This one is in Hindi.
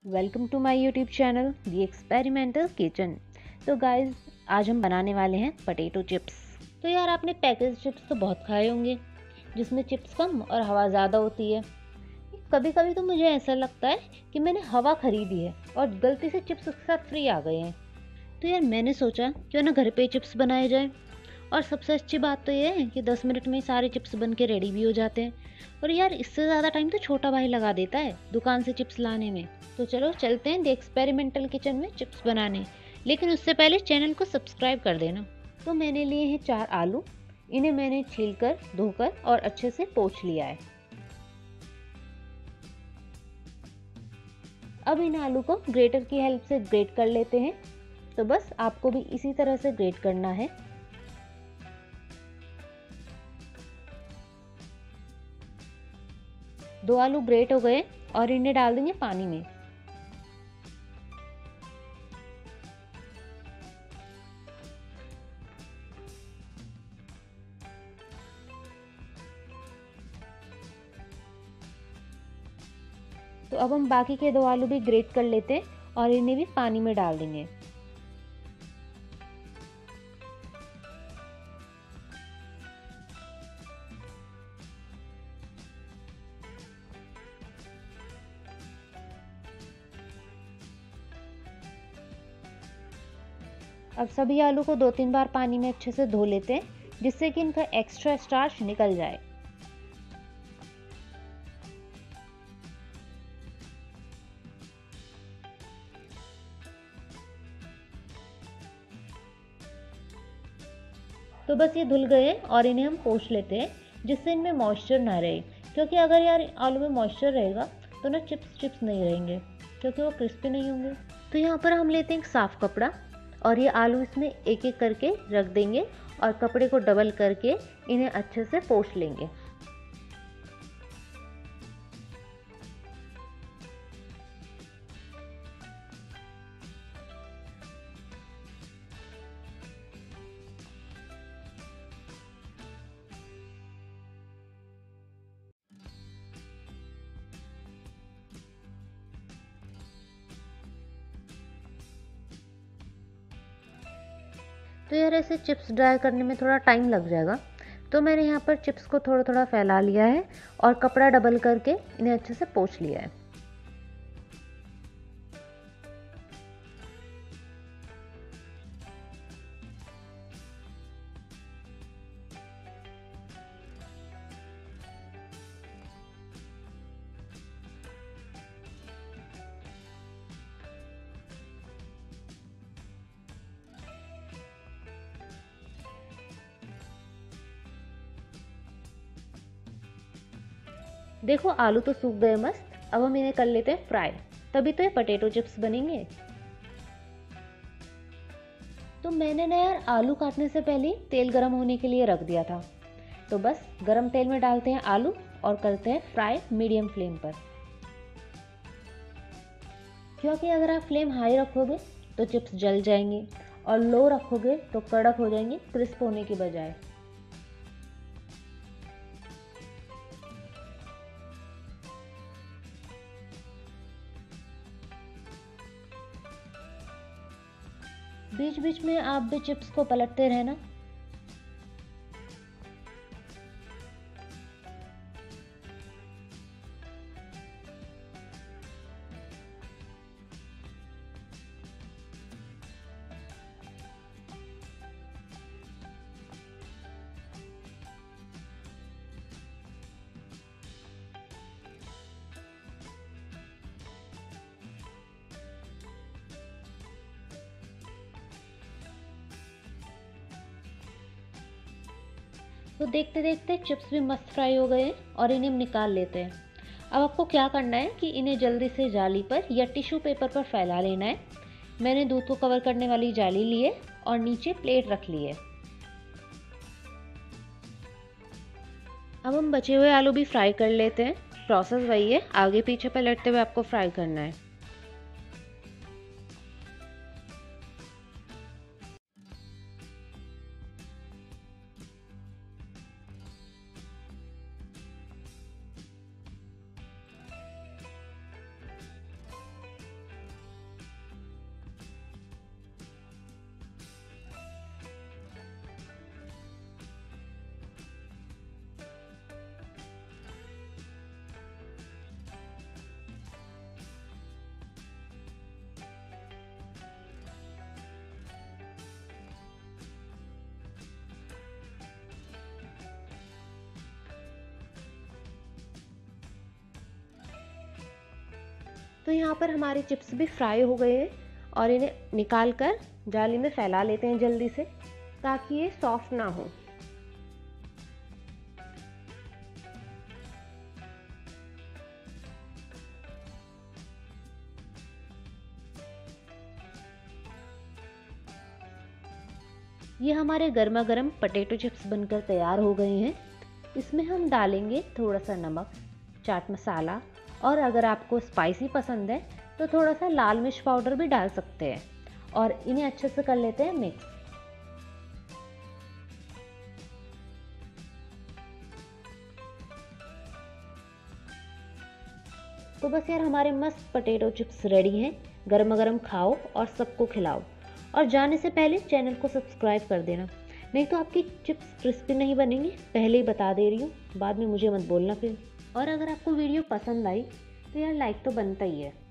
Welcome to my YouTube channel the experimental kitchen. तो गाइस, आज हम बनाने वाले हैं पोटैटो चिप्स। तो यार, आपने पैकेज चिप्स तो बहुत खाए होंगे जिसमें चिप्स कम और हवा ज़्यादा होती है। कभी कभी तो मुझे ऐसा लगता है कि मैंने हवा खरीदी है और गलती से चिप्स उसके साथ फ्री आ गए हैं। तो यार, मैंने सोचा क्यों ना घर पे चिप्स बनाए जाए। और सबसे अच्छी बात तो ये है कि 10 मिनट में ही सारे चिप्स बन के रेडी भी हो जाते हैं। और यार, इससे ज़्यादा टाइम तो छोटा भाई लगा देता है दुकान से चिप्स लाने में। तो चलो चलते हैं द एक्सपेरिमेंटल किचन में चिप्स बनाने। लेकिन उससे पहले चैनल को सब्सक्राइब कर देना। तो मैंने लिए हैं 4 आलू। इन्हें मैंने छीलकर, धोकर और अच्छे से पोंछ लिया है। अब इन आलू को ग्रेटर की हेल्प से ग्रेट कर लेते हैं। तो बस आपको भी इसी तरह से ग्रेट करना है। दो आलू ग्रेट हो गए और इन्हें डाल देंगे पानी में। तो अब हम बाकी के 2 आलू भी ग्रेट कर लेते हैं और इन्हें भी पानी में डाल देंगे। अब सभी आलू को 2-3 बार पानी में अच्छे से धो लेते हैं, जिससे कि इनका एक्स्ट्रा स्टार्च निकल जाए। तो बस ये धुल गए और इन्हें हम पोंछ लेते हैं, जिससे इनमें मॉइस्चर ना रहे। क्योंकि अगर यार आलू में मॉइस्चर रहेगा तो ना चिप्स चिप्स नहीं रहेंगे, क्योंकि वो क्रिस्पी नहीं होंगे। तो यहाँ पर हम लेते हैं एक साफ कपड़ा और ये आलू इसमें एक एक करके रख देंगे और कपड़े को डबल करके इन्हें अच्छे से पोंछ लेंगे। तो यार, ऐसे चिप्स ड्राई करने में थोड़ा टाइम लग जाएगा, तो मैंने यहाँ पर चिप्स को थोड़ा थोड़ा फैला लिया है और कपड़ा डबल करके इन्हें अच्छे से पोंछ लिया है। देखो, आलू तो सूख गए मस्त। अब हम इन्हें कर लेते हैं फ्राई, तभी तो ये पोटैटो चिप्स बनेंगे। तो मैंने ना यार, आलू काटने से पहले तेल गरम होने के लिए रख दिया था। तो बस गरम तेल में डालते हैं आलू और करते हैं फ्राई मीडियम फ्लेम पर। क्योंकि अगर आप फ्लेम हाई रखोगे तो चिप्स जल जाएंगे और लो रखोगे तो कड़क हो जाएंगे, क्रिस्प होने की बजाय। बीच बीच में आप भी चिप्स को पलटते रहना। तो देखते देखते चिप्स भी मस्त फ्राई हो गए हैं और इन्हें हम निकाल लेते हैं। अब आपको क्या करना है कि इन्हें जल्दी से जाली पर या टिश्यू पेपर पर फैला लेना है। मैंने दूध को कवर करने वाली जाली ली है और नीचे प्लेट रख ली है। अब हम बचे हुए आलू भी फ्राई कर लेते हैं। प्रोसेस वही है, आगे पीछे पलटते हुए आपको फ्राई करना है। तो यहाँ पर हमारे चिप्स भी फ्राई हो गए हैं और इन्हें निकाल कर जाली में फैला लेते हैं जल्दी से, ताकि ये सॉफ्ट ना हो। ये हमारे गर्मा गर्म पोटैटो चिप्स बनकर तैयार हो गए हैं। इसमें हम डालेंगे थोड़ा सा नमक, चाट मसाला, और अगर आपको स्पाइसी पसंद है तो थोड़ा सा लाल मिर्च पाउडर भी डाल सकते हैं और इन्हें अच्छे से कर लेते हैं मिक्स। तो बस यार हमारे मस्त पोटैटो चिप्स रेडी हैं। गर्मा गर्म खाओ और सबको खिलाओ, और जाने से पहले चैनल को सब्सक्राइब कर देना, नहीं तो आपकी चिप्स क्रिस्पी नहीं बनेंगी। पहले ही बता दे रही हूँ, बाद में मुझे मत बोलना फिर। और अगर आपको वीडियो पसंद आई तो यार लाइक तो बनता ही है।